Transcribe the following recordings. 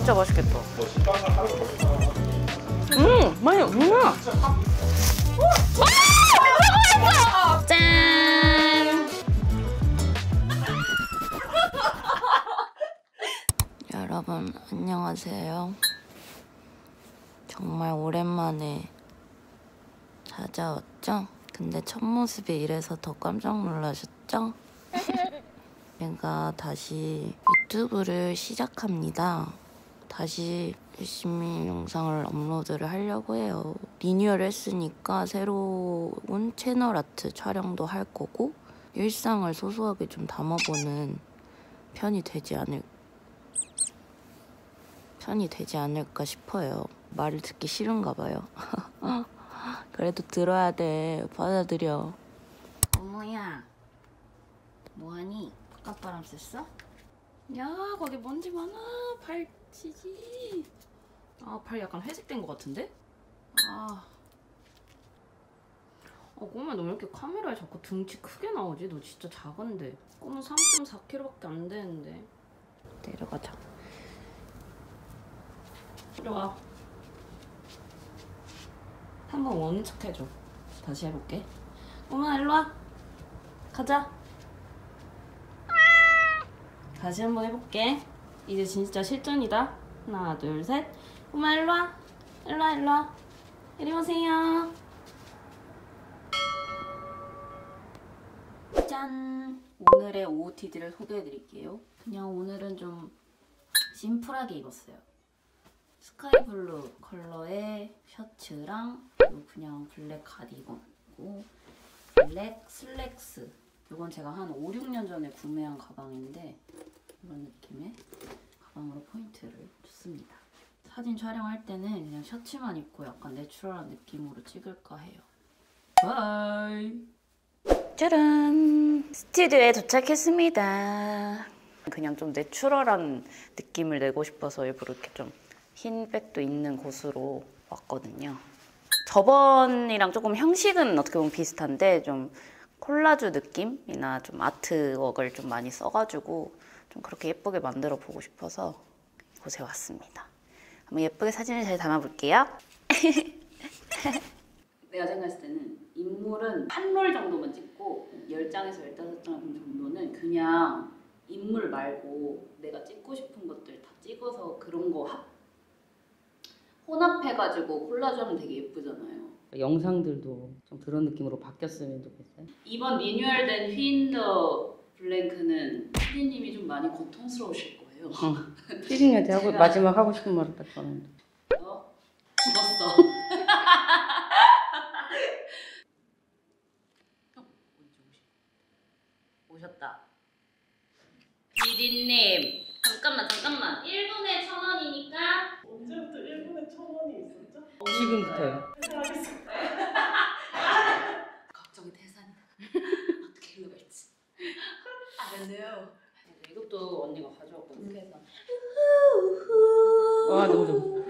진짜 맛있겠다. 맛있어. 짠! 여러분, 안녕하세요. 정말 오랜만에 찾아왔죠? 근데 첫 모습이 이래서 더 깜짝 놀라셨죠? 제가 다시 유튜브를 시작합니다. 다시 열심히 영상을 업로드를 하려고 해요. 리뉴얼 했으니까 새로운 채널 아트 촬영도 할 거고 일상을 소소하게 좀 담아보는 편이 되지 않을까 싶어요. 말을 듣기 싫은가 봐요. 그래도 들어야 돼. 받아들여. 어머야, 뭐하니? 바깥바람 쐈어? 야, 거기 먼지 많아. 발 치지. 아, 발 약간 회색된 것 같은데? 꼬마 너 왜 이렇게 카메라에 자꾸 등치 크게 나오지? 너 진짜 작은데. 꼬마 3.4kg밖에 안 되는데. 내려가자. 이리 와. 한번 오는 척 해줘. 다시 해볼게. 꼬마 일로 와. 가자. 다시 한번 해볼게. 이제 진짜 실전이다. 하나, 둘, 셋. 꼬마 일로 와. 일로 와, 일로 와. 이리 오세요. 짠! 오늘의 OOTD를 소개해드릴게요. 그냥 오늘은 좀 심플하게 입었어요. 스카이블루 컬러의 셔츠랑 그리고 그냥 블랙 가디건이고 블랙 슬랙스. 이건 제가 한 5, 6년 전에 구매한 가방인데 이런 느낌의 가방으로 포인트를 줬습니다. 사진 촬영할 때는 그냥 셔츠만 입고 약간 내추럴한 느낌으로 찍을까 해요. 바이! 짜란! 스튜디오에 도착했습니다. 그냥 좀 내추럴한 느낌을 내고 싶어서 일부러 이렇게 좀 흰 백도 있는 곳으로 왔거든요. 저번이랑 조금 형식은 어떻게 보면 비슷한데 좀 콜라주 느낌이나 좀 아트웍을 좀 많이 써가지고 좀 그렇게 예쁘게 만들어 보고 싶어서 이곳에 왔습니다. 한번 예쁘게 사진을 잘 담아볼게요. 내가 생각했을 때는 인물은 한 롤 정도만 찍고 10장에서 15장 정도는 그냥 인물 말고 내가 찍고 싶은 것들 다 찍어서 그런 거 혼합해가지고 콜라주 하면 되게 예쁘잖아요. 영상들도 좀 그런 느낌으로 바뀌었으면 좋겠어요. 이번 리뉴얼된 휘인더 블랭크는 피디님이 좀 많이 고통스러우실 거예요. 피디님한테 하고 마지막 하고 싶은 말을 딱 전하는데. 너 죽었어. 오셨다. 피디님 잠깐만 1분에 1,000원이니까. 언제부터 1분에 1,000원이 있었죠? 지금부터요. 걱정이 태산이다. 어떻게 일로 갈지. 알았네요. 이것도 언니가 가져왔거든. 그래서 와 너무 좋아.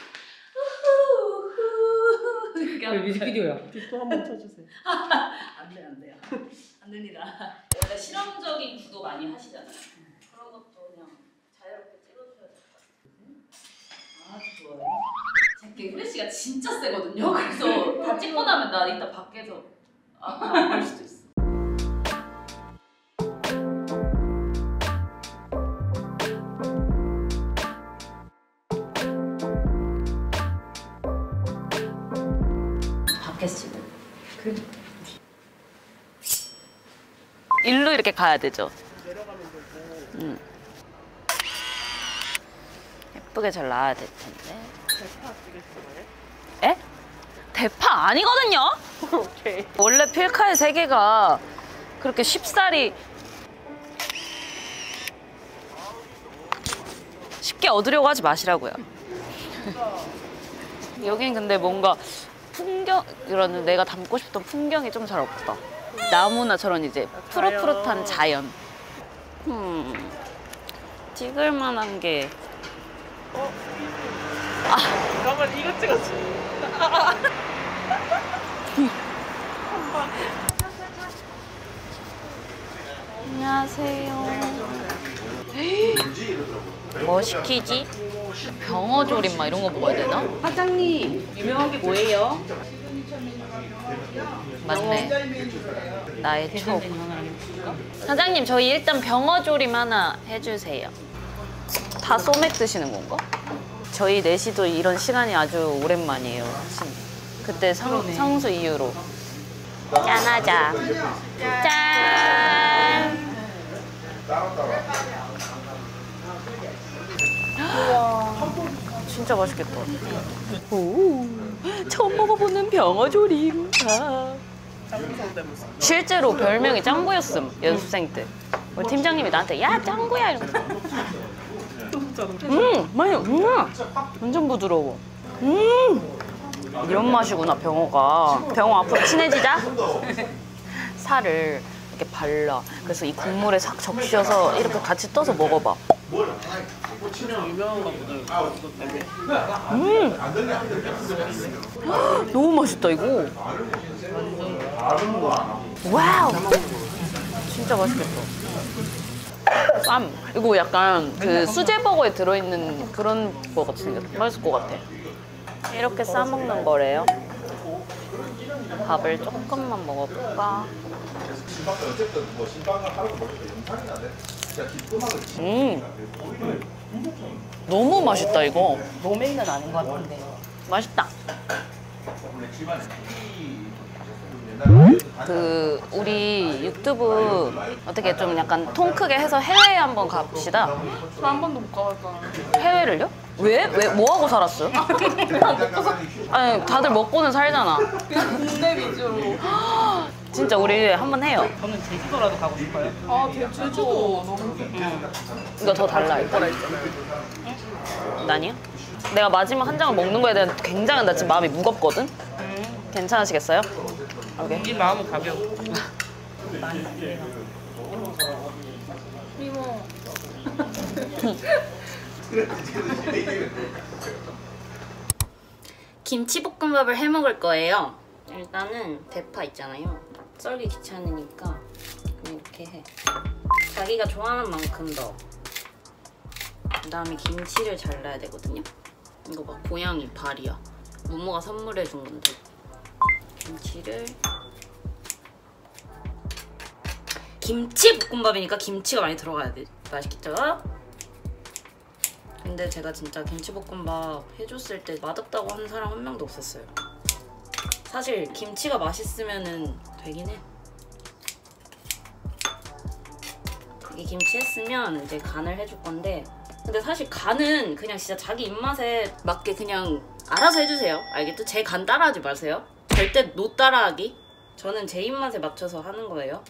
뮤직비디오야. 또 한번 쳐주세요. 안 돼요. 안 됩니다. 원래 실험적인 구도 많이 하시잖아요. 그런 것도 그냥 자유롭게 찍어주셔야 될 것 같아요. 아주 좋아요. 제게 후레쉬가 진짜 세거든요. 그래서 다 찍고 나면 나 이따 밖에서 안 볼 수도 있어. 밖에서 찍어. 그래. 일로 이렇게 가야 되죠. 내려가면 되고. 예쁘게 잘 나와야 될 텐데. 대파 찍으시나요? 에? 대파 아니거든요? 오케이. 원래 필카의 세계가 그렇게 쉽사리 쉽게 얻으려고 하지 마시라고요. 여긴 근데 뭔가 풍경, 이런 내가 담고 싶던 풍경이 좀 잘 없다. 나무나 저런 이제 푸릇푸릇한 자연. 찍을 만한 게. 잠깐만 이거 찍었지. 안녕하세요. 뭐 시키지? 병어조림 막 이런 거 먹어야 되나? 사장님 유명한 게 뭐예요? 맞네. 나의 추억. 사장님 저희 일단 병어조림 하나 해주세요. 다 소맥 드시는 건가? 저희 넷이도 이런 시간이 아주 오랜만이에요. 그때 상수 이후로. 짠하자. 짠. 우와, 진짜 맛있겠다. 오, 처음 먹어보는 병어조림. 아. 실제로 별명이 짱구였음, 연습생 때. 우리 팀장님이 나한테 야 짱구야 이러면서. 맛있어. 완전 부드러워. 이런 맛이구나 병어가. 병어 앞으로 친해지자. 살을 이렇게 발라. 그래서 이 국물에 싹 적셔서 이렇게 같이 떠서 먹어봐. 유명한가 보다. 그것 때문에. 너무 맛있다 이거. 와우. 진짜 맛있겠다. 쌈. 이거 약간 그 수제버거에 들어있는 그런 거 같이 생겼다. 맛있을 것 같아. 이렇게 싸먹는 거래요. 밥을 조금만 먹어볼까? 너무 맛있다 이거. 로메인은 아닌 것 같은데. 맛있다. 그 우리 유튜브 어떻게 좀 약간 통 크게 해서 해외에 한번 갑시다. 저 한 번도 못 가봤잖아. 해외를요? 왜? 뭐 하고 살았어요? 아니 다들 먹고는 살잖아. 국내 위주로. 진짜 우리 한번 해요. 저는 제주도라도 가고 싶어요. 아, 제주도 너무 좋다. 이거 더 달라 이거. 아니요? 내가 마지막 한 장을 먹는 거에 대한 굉장히 나 지금 마음이 무겁거든? 괜찮으시겠어요? 오케이. 이 마음은 가벼워. 이모. 김치볶음밥을 해 먹을 거예요. 일단은 대파 있잖아요. 썰기 귀찮으니까 그냥 이렇게 해. 자기가 좋아하는 만큼 넣어. 그다음에 김치를 잘라야 되거든요. 이거 봐, 고양이 발이야. 무모가 선물해 준 건데. 김치를. 김치 볶음밥이니까 김치가 많이 들어가야 돼. 맛있겠죠? 근데 제가 진짜 김치볶음밥 해줬을 때 맛없다고 하는 사람 한 명도 없었어요. 사실 김치가 맛있으면은 되긴 해. 이 김치 했으면 이제 간을 해줄 건데, 근데 사실 간은 그냥 진짜 자기 입맛에 맞게 그냥 알아서 해주세요. 알겠죠? 제 간 따라하지 마세요. 절대 노 따라하기. 저는 제 입맛에 맞춰서 하는 거예요.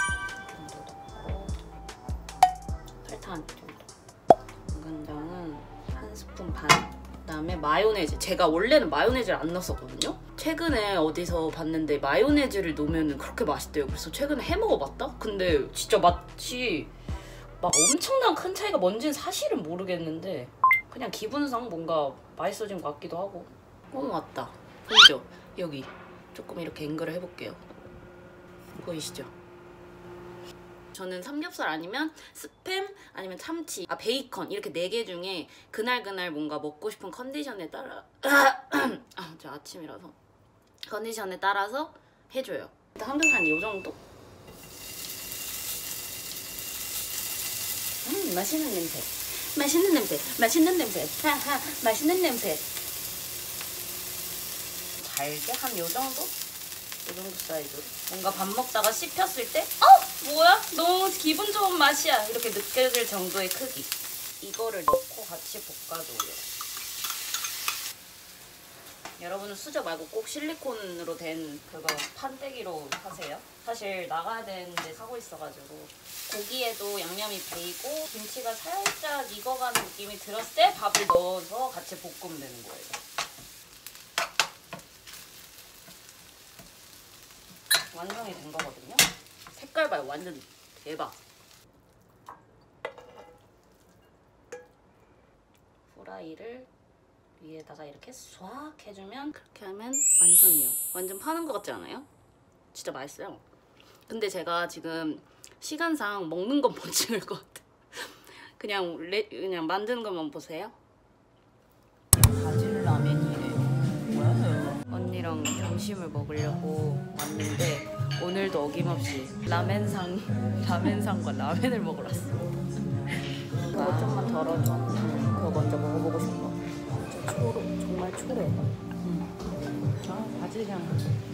설탕 한 정도. 간장은 한 스푼 반. 그다음에 마요네즈. 제가 원래는 마요네즈를 안 넣었었거든요. 최근에 어디서 봤는데 마요네즈를 넣으면 그렇게 맛있대요. 그래서 최근에 해 먹어봤다? 근데 진짜 맛이 막 엄청난 큰 차이가 뭔지는 사실은 모르겠는데 그냥 기분상 뭔가 맛있어진 것 같기도 하고. 왔다. 보이죠? 여기 조금 이렇게 앵글을 해볼게요. 보이시죠? 저는 삼겹살 아니면 스팸 아니면 참치, 베이컨 이렇게 4개 중에 그날 뭔가 먹고 싶은 컨디션에 따라 저 아침이라서 컨디션에 따라서 해줘요. 일단 삼겹살은 이 정도? 맛있는 냄새. 맛있는 냄새. 맛있는 냄새. 하하, 맛있는 냄새. 잘게 한 요 정도? 이 정도 사이즈로. 뭔가 밥 먹다가 씹혔을 때 뭐야? 너무 기분 좋은 맛이야. 이렇게 느껴질 정도의 크기. 이거를 넣고 같이 볶아줘요. 여러분은 수저 말고 꼭 실리콘으로 된 그거 판때기로 하세요. 사실 나가야 되는데 사고 있어가지고. 고기에도 양념이 배이고 김치가 살짝 익어가는 느낌이 들었을 때 밥을 넣어서 같이 볶으면 되는 거예요. 완성이 된 거거든요. 색깔 봐요. 완전 대박. 후라이를 위에다가 이렇게 쏴 해주면, 그렇게 하면 완성이에요. 완전 파는 거 같지 않아요? 진짜 맛있어요. 근데 제가 지금 시간상 먹는 건 못 찍을 것 같아. 그냥 만드는 것만 보세요. 언니랑 점심을 먹으려고 왔는데 오늘도 어김없이 라멘상과 라멘을 먹으러 왔어. 그거 좀만 덜어줘. 그거 먼저 먹어보고 싶어. 정말 초래. 아, 바질향.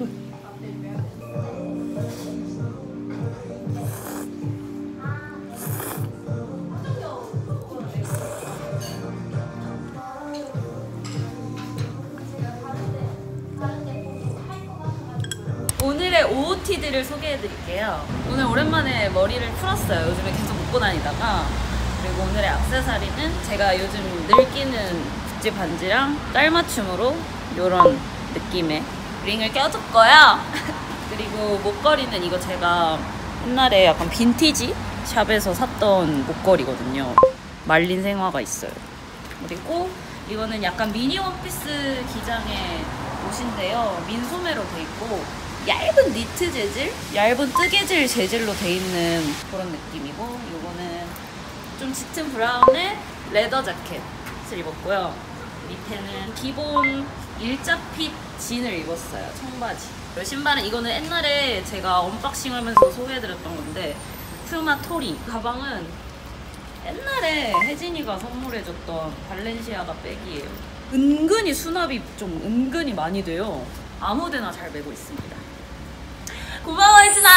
오늘의 OOTD를 소개해드릴게요. 오늘 오랜만에 머리를 풀었어요. 요즘에 계속 묶고 다니다가. 그리고 오늘의 액세서리는 제가 요즘 늘 끼는 구찌 반지랑 깔맞춤으로 이런 느낌의 링을 껴줬고요. 그리고 목걸이는 이거 제가 옛날에 약간 빈티지 샵에서 샀던 목걸이거든요. 말린 생화가 있어요. 그리고 이거는 약간 미니 원피스 기장의 옷인데요. 민소매로 돼 있고 얇은 니트 재질? 얇은 뜨개질 재질로 돼 있는 그런 느낌이고, 이거는 좀 짙은 브라운의 레더 자켓을 입었고요. 밑에는 기본 일자핏 진을 입었어요. 청바지. 신발은 이거는 옛날에 제가 언박싱 하면서 소개해드렸던 건데, 푸마 토리. 가방은 옛날에 혜진이가 선물해줬던 발렌시아가 백이에요. 은근히 수납이 좀 은근히 많이 돼요. 아무데나 잘 메고 있습니다. 고마워 혜진아.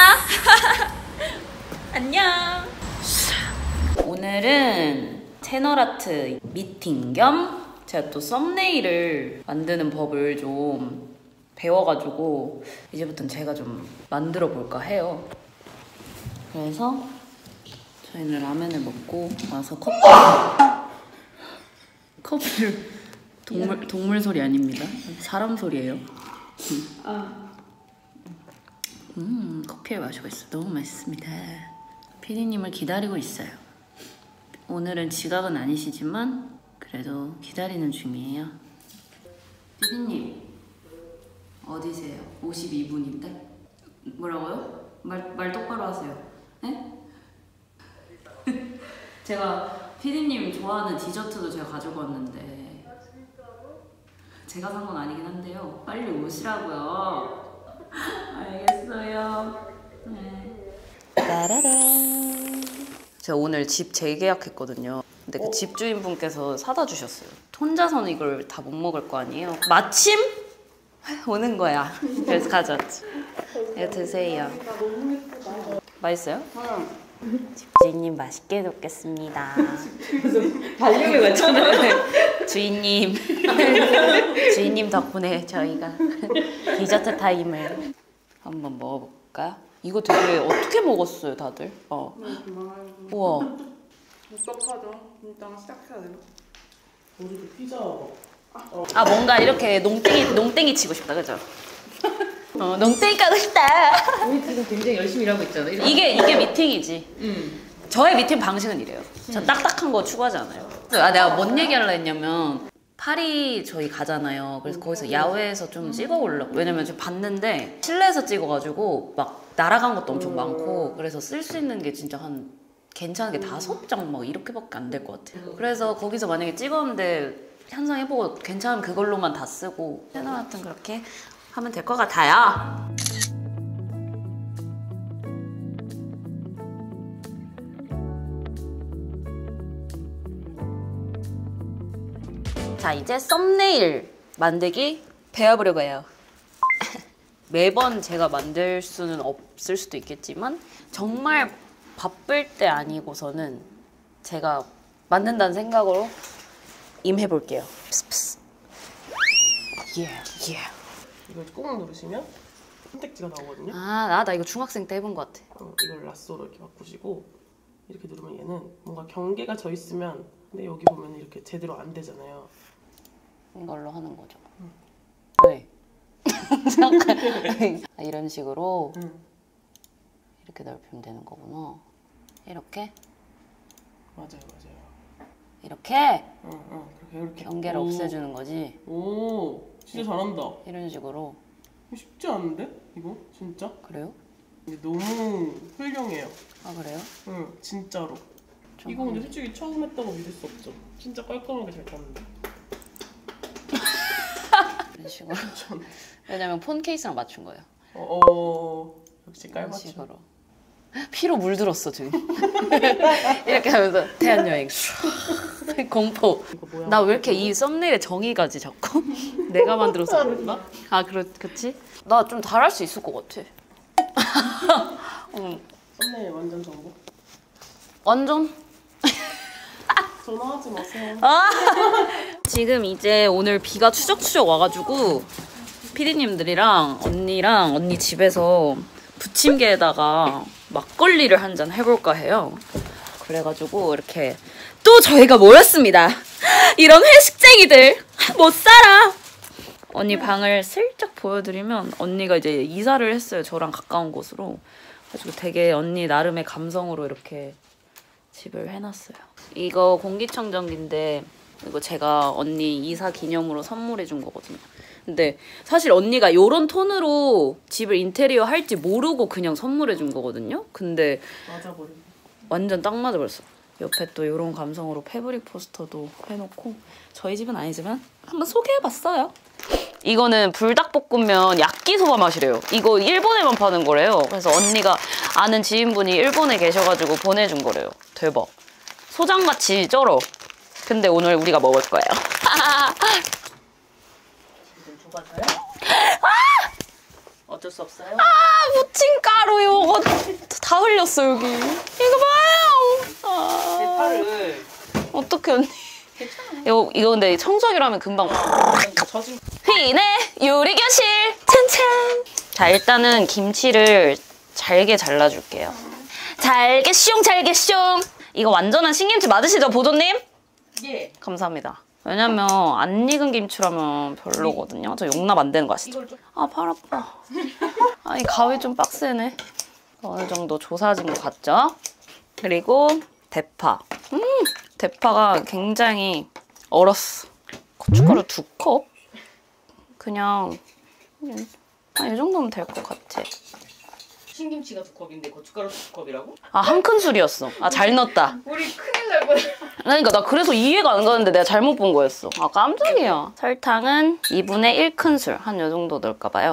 안녕. 오늘은 채널아트 미팅 겸 제가 또 썸네일을 만드는 법을 좀 배워가지고 이제부터는 제가 좀 만들어 볼까 해요. 그래서 저희는 라면을 먹고 와서 커피를 동물 소리 아닙니다. 사람 소리예요. 커피를 마시고 있어. 너무 맛있습니다. 피디님을 기다리고 있어요. 오늘은 지각은 아니시지만 그래도 기다리는 중이에요. 피디님 어디세요? 52분인데? 뭐라고요? 말 똑바로 하세요. 네? 제가 피디님 좋아하는 디저트도 제가 가지고 왔는데 제가 산 건 아니긴 한데요. 빨리 오시라고요. 알겠어요. 네. 따라란. 제가 오늘 집 재계약했거든요. 근데 그 집주인분께서 사다 주셨어요. 혼자서는 이걸 다 못 먹을 거 아니에요. 마침 오는 거야. 그래서 가져왔지. 이거 드세요. 맛있어요? 집주인님 맛있게 먹겠습니다. 발령이 왔잖아요. 주인님 덕분에 저희가 디저트 타임을 한번 먹어볼까요? 이거 되게 어떻게 먹었어요, 다들? 우와. 어떡하죠? 일단 시작해야 되나? 우리도 피자. 아 뭔가 이렇게 농땡이 치고 싶다, 그죠? 농땡이 까고 싶다. 우리 지금 굉장히 열심히 일하고 있잖아. 이게 미팅이지. 저의 미팅 방식은 이래요. 전 딱딱한 거 추구하지 않아요. 내가 뭔 얘기하려 했냐면 파리 저희 가잖아요. 그래서 거기서 야외에서 좀 찍어 오려고. 왜냐면 지금 봤는데 실내에서 찍어가지고 막 날아간 것도 엄청 많고, 그래서 쓸 수 있는 게 진짜 한 괜찮은 게 5장 막 이렇게밖에 안 될 것 같아요. 그래서 거기서 만약에 찍었는데 향상해보고 괜찮으면 그걸로만 다 쓰고, 채널 같은 그렇게 하면 될 것 같아요. 자, 이제 썸네일 만들기 배워보려고 해요. 매번 제가 만들 수는 없을 수도 있겠지만 정말 바쁠 때 아니고서는 제가 만든다는 생각으로 임해볼게요. 이걸 꾹 누르시면 선택지가 나오거든요. 나 이거 중학생 때 해본 것 같아. 이걸 라쏘로 이렇게 바꾸시고 이렇게 누르면 얘는 뭔가 경계가 져 있으면, 근데 여기 보면 이렇게 제대로 안 되잖아요. 이걸로 하는 거죠. 네. 잠깐. 이런 식으로 이렇게 넓히면 되는 거구나. 이렇게 맞아요. 이렇게 이렇게 경계를 없애주는 거지. 오, 진짜 잘한다. 이런 식으로. 쉽지 않은데? 이거 진짜? 그래요? 근데 너무 훌륭해요. 아 그래요? 응, 진짜로. 이거 근데 솔직히 처음 했다고 믿을 수 없죠. 진짜 깔끔하게 잘 탔는데. 이런 식으로. 왜냐면 폰 케이스랑 맞춘 거예요. 역시 이런 깔맞춤. 식으로. 피로 물들었어 지금. 이렇게 하면서 태안여행 공포. 이거 뭐야? 나 왜 이렇게 이 썸네일에 정이 가지 자꾸? 내가 만들어서 그런가? 아 그렇지? 나 좀 잘할 수 있을 것 같아. 썸네일 완전 정보. 완전? 전화하지 마세요. 지금 이제 오늘 비가 추적추적 와가지고 피디님들이랑 언니랑 언니 집에서 부침개에다가 막걸리를 한 잔 해볼까 해요. 그래가지고 이렇게 또 저희가 모였습니다. 이런 회식쟁이들 못 살아. 언니 방을 슬쩍 보여드리면 언니가 이제 이사를 했어요. 저랑 가까운 곳으로. 그래서 되게 언니 나름의 감성으로 이렇게 집을 해놨어요. 이거 공기청정기인데 이거 제가 언니 이사 기념으로 선물해준 거거든요. 근데 사실 언니가 요런 톤으로 집을 인테리어 할지 모르고 그냥 선물해준 거거든요. 근데 맞아버린다. 완전 딱 맞아버렸어. 옆에 또 요런 감성으로 패브릭 포스터도 해놓고 저희 집은 아니지만 한번 소개해봤어요. 이거는 불닭볶음면 야끼소바 맛이래요. 이거 일본에만 파는 거래요. 그래서 언니가 아는 지인분이 일본에 계셔가지고 보내준 거래요. 대박. 소장같이 쩔어. 근데 오늘 우리가 먹을 거예요. 어쩔 수 없어요. 부침가루 요거 다 흘렸어 여기. 이거 봐요. 대파를 어떡해 언니. 이거 근데 청소기로 하면 금방 젖은 휘네 요리교실 찬찬. 자 일단은 김치를 잘게 잘라줄게요. 잘게 숑 잘게 숑. 이거 완전한 신김치 맞으시죠 보조님? 예. 감사합니다. 왜냐면 안 익은 김치라면 별로거든요. 저 용납 안 되는 거 아시죠? 아 팔 아파. 아니 가위 좀 빡세네. 어느 정도 조사진 것 같죠? 그리고 대파. 대파가 굉장히 얼었어. 고춧가루 2컵? 그냥 이 정도면 될 것 같아. 신김치가 2컵인데 고춧가루 2컵이라고? 아 한 큰술이었어. 아 잘 넣었다. 우리 큰일 날 뻔. 그러니까 나 그래서 이해가 안 가는데 내가 잘못 본 거였어. 아 깜짝이야. 설탕은 2분의 1 큰술 한 요 정도 넣을까 봐요.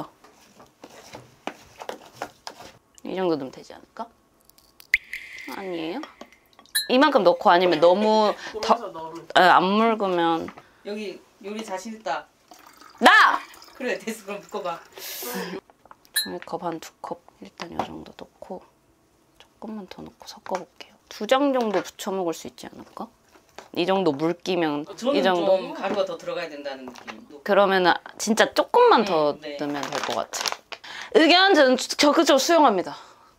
이 정도 넣으면 되지 않을까? 아니에요? 이만큼 넣고 아니면 너무 보면서 넣으면 안 묽으면 여기 요리 자신 있다. 나! 그래 됐어 그럼 묶어봐. 종이컵 한 2컵 일단 요 정도 넣고 조금만 더 넣고 섞어볼게요. 2장 정도 부쳐 먹을 수 있지 않을까? 이 정도 물기면 저는 이 정도? 좀 가루가 더 들어가야 된다는 느낌. 그러면은 진짜 조금만 더 네. 넣으면 될 것 같아. 의견 저는 적극적으로 수용합니다.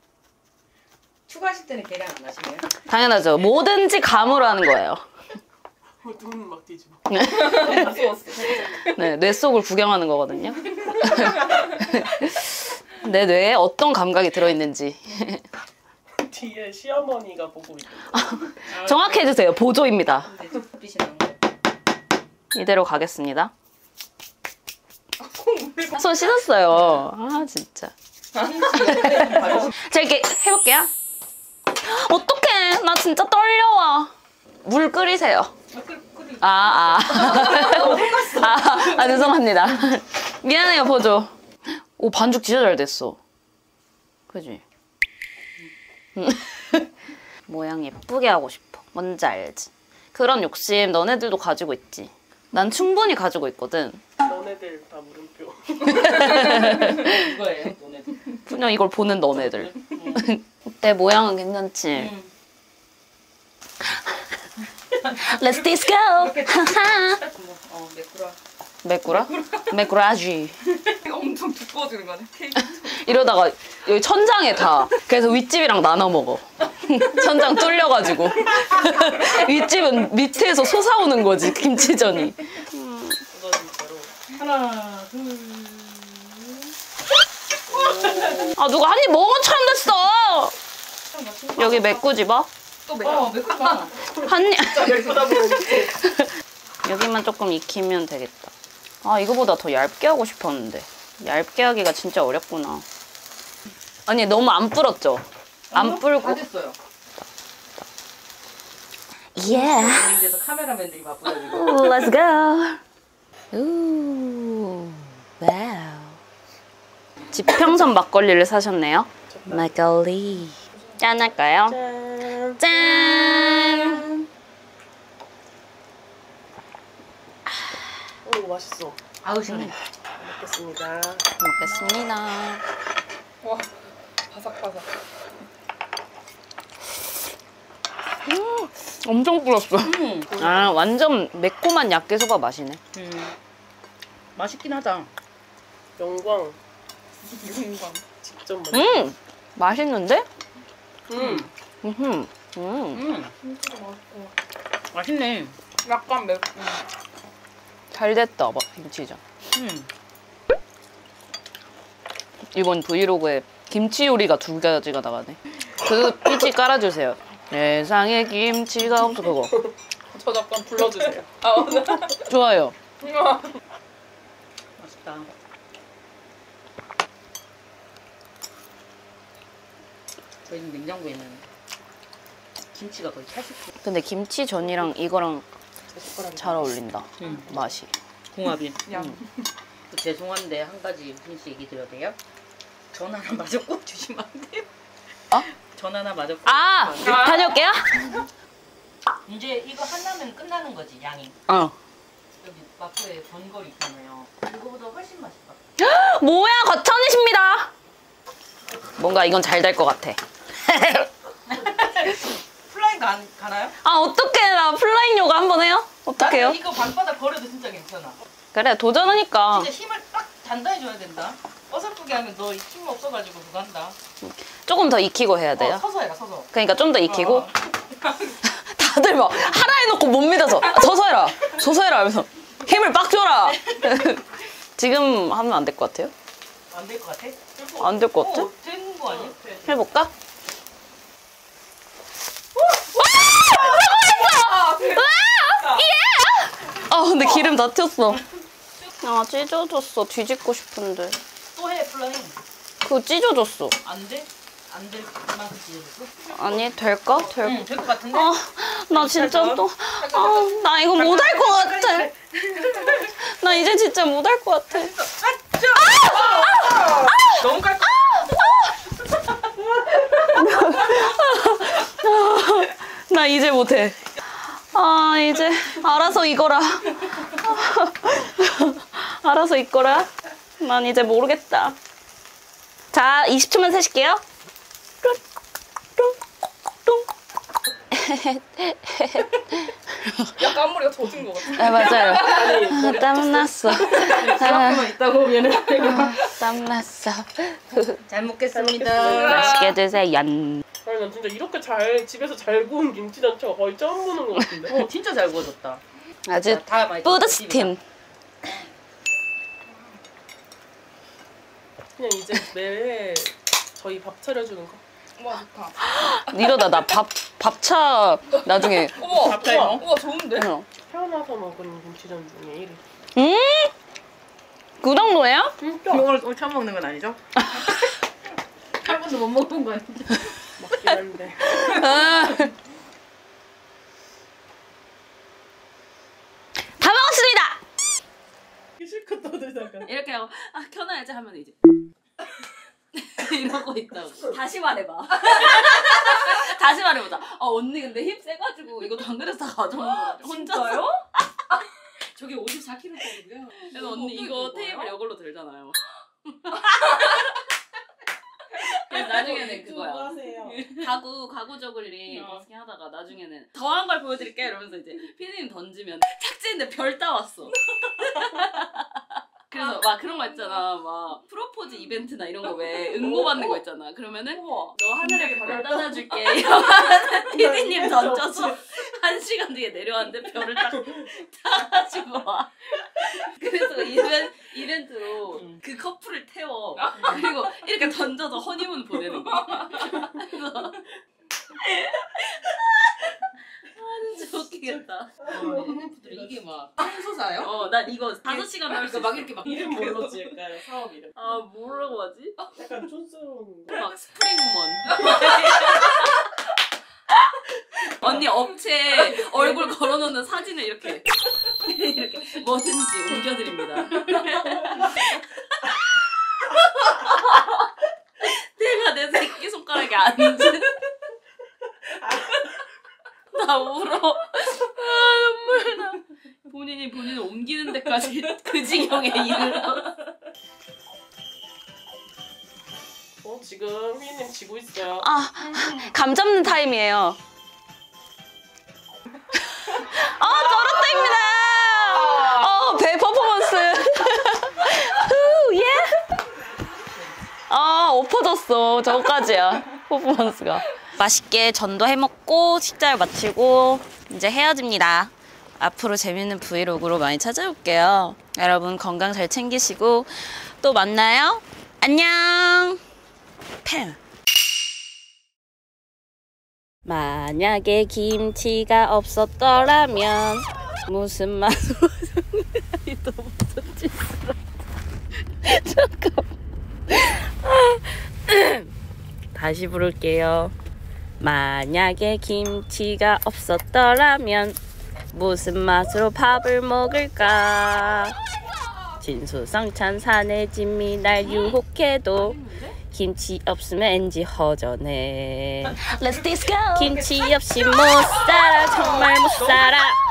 추가하실 때는 계량 안 하시나요? 당연하죠. 뭐든지 감으로 하는 거예요. 눈 막 뒤집어. 무서웠어. 네, 뇌 속을 구경하는 거거든요. 내 뇌에 어떤 감각이 들어있는지 뒤에 시어머니가 보고 있는 거. 정확히 해주세요. 보조입니다. 빛이 나는 거. 이대로 가겠습니다. 손 씻었어요. 아 진짜. 자 이렇게 해볼게요. 어떡해. 나 진짜 떨려와. 물 끓이세요. 죄송합니다. 미안해요 보조. 오 반죽 진짜 잘 됐어. 그지? 모양 예쁘게 하고 싶어. 뭔지 알지? 그런 욕심 너네들도 가지고 있지. 난 충분히 가지고 있거든. 너네들 다 물음표. 이거예요 너네들. 그냥 이걸 보는 너네들. 어때? 모양은 괜찮지? Let's disco! 매꾸라. 메꾸라? 메꾸라지. 엄청 두꺼워지는 거네. 케이크. 이러다가 여기 천장에 다. 그래서 윗집이랑 나눠 먹어. 천장 뚫려가지고. 윗집은 밑에서 솟아오는 거지 김치전이. 이거 진짜로. 하나 둘. 아 누가 한 입 먹은 것처럼 됐어. 여기 메꾸 집어. 또 매꾸라. 한 입. 쳐다보는 여기만 조금 익히면 되겠다. 아 이거보다 더 얇게 하고 싶었는데 얇게 하기가 진짜 어렵구나. 아니 너무 안 불었죠? 안 불고. 다 됐어요. Yeah. 이제서 카메라맨들이 바쁘다 지금. Let's go. 우. 와우. 지평선 막걸리를 사셨네요. 막걸리. 짠 할까요? 짠. 짠. 오 맛있어. 아우 시원해. 먹겠습니다. 먹겠습니다. 와 바삭바삭. 엄청 불었어. 아 완전 매콤한 야끼소바 맛이네. 맛있긴 하다. 영광 유인광. 직접 만든. 맛있는데? 음. 진짜 맛있고. 맛있네. 약간 맵고. 잘 됐다 김치전. 이번 브이로그에 김치 요리가 2가지가 나가네. 그 삐지 깔아주세요. 세상에 김치가 없어 그거. 저 잠깐 불러주세요. 아 맞아. 좋아요. 맛있다. 저희 냉장고에는 김치가 거의 80%. 근데 김치전이랑 이거랑 잘 어울린다. 맛이. 궁합이. 죄송한데 한 가지 훈씨 얘기 드려도 돼요? 전 하나 마저 꼭 주시면 안 돼요? 어? 전 하나 마저 꼭 아! 주시면 안 돼요? 다녀올게요. 이제 이거 하나면 끝나는 거지 양이. 어. 여기 마포에 번거리 있잖아요. 그거보다 훨씬 맛있다. 뭐야 거천이십니다. 뭔가 이건 잘 될 것 같아. 플라잉 가나요? 아 어떡해 나 플라잉 요가 한번 해요? 어떡해요? 나는 이거 방바닥 버려도 진짜 괜찮아. 그래 도전하니까. 진짜 힘을 딱 단단히 줘야 된다. 어설프게 하면 너 힘 없어가지고 그거 한다. 조금 더 익히고 해야 돼요. 서서 해라 서서. 그러니까 좀 더 익히고. 어. 다들 막 하라 해놓고 못 믿어서 서서 해라 서서 해라 하면서 힘을 빡 줘라. 지금 하면 안 될 것 같아요? 안 될 것 같아? 안 될 것 같아? 되는 거 아니야? 해볼까? 아 근데 기름 다 튀었어. 아 찢어졌어. 뒤집고 싶은데. 또 해 플라잉. 그거 찢어졌어. 안 돼? 안 될 만큼 찢어졌어? 아니 될까? 응, 될 것 같은데? 나 진짜 또 나 이거 못 할 것 같아. 나 이제 진짜 못 할 것 같아. 너무 깔끔. 나 이제 못해. 아 이제 알아서 익어라. 알아서 익거라. 난 이제 모르겠다. 자 20초만 세실게요. 약간 앞머리가 젖은 것 같아. 네 맞아요. 아, 땀났어. 그만 있다 보면은. 땀났어. 잘 먹겠습니다. 맛있게 드세요. 아니 난 진짜 이렇게 잘 집에서 잘 구운 김치전처 거의 처음 보는 것 같은데. 진짜 잘 구워졌다. 아주 다 많이 뿌듯스틴. 그냥 이제 매회 저희 밥 차려주는 거. 와 좋다. 이러다 나 밥차 나중에. 우와 밥 타이머? 우와 좋은데? 어. 태어나서 먹은 김치전 중에 1위. 그 정도예요? 진짜 이걸 처음 먹는 건 아니죠? 한 번도 못 먹은 거 아니죠? 먹긴 한데. 다 먹었습니다. 실컷 떠들다가. 이렇게 하고 아 켜놔야지 하면 이제 이러고 있다고. 다시 말해봐. 다시 말해보자. 언니 근데 힘 세가지고 이거 당근에서 다 가져온 거야. 혼자요? 저게 54kg짜리고요. 그래서 언니 이거 테이블 이걸로 들잖아요. 그래서 나중에는 그거야. 하세요. 가구 저글링 버스킹 하다가 나중에는 더한 걸 보여드릴게 이러면서 이제 피디님 던지면 착지인데 별 따왔어. 그래서 막 그런 거 있잖아. 막 프로포즈 이벤트나 이런 거 왜 응모 받는 거 있잖아. 그러면은 너 하늘에 별을 따다줄게 이러면 피디님 던져서 1시간 뒤에 내려왔는데 별을 딱 따가지고 와. 그래서 이벤트로 그 커플을 태워. 그리고 이렇게 던져서 허니문 보내는 거야. 그래서 진짜 웃기겠다. NF들이 이게 막 팬소사요? 난 이거 5시간 할 수 있어. 막 이렇게 막 이름 뭘로 지을까요? 사업 이름. 아 뭐라고 하지? 약간 촌스러운. 막 스프링먼. 언니 업체 얼굴 걸어놓는 사진을 이렇게 뭐든지 옮겨드립니다. 울어. 눈물 나. 본인이 본인을 옮기는 데까지 그 지경에 이르러. 지금 휘인님 지고 있어요. 아, 감 잡는 타임이에요. 저렇다입니다. 배 퍼포먼스. 후, 예. 엎어졌어. 저거까지야. 퍼포먼스가. 맛있게 전도 해먹고 식사를 마치고 이제 헤어집니다. 앞으로 재밌는 브이로그로 많이 찾아올게요. 여러분 건강 잘 챙기시고 또 만나요. 안녕. 팸. 만약에 김치가 없었더라면 무슨 맛으로 또 무슨 짓을 잠깐. 다시 부를게요. 만약에 김치가 없었더라면 무슨 맛으로 밥을 먹을까? 진수성찬 사내짐이 날 유혹해도 김치 없으면 엔지 허전해. Let's disco. 김치 없이 못 살아, 정말 못 살아.